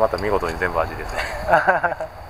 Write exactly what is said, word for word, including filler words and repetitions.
また見事に全部味ですね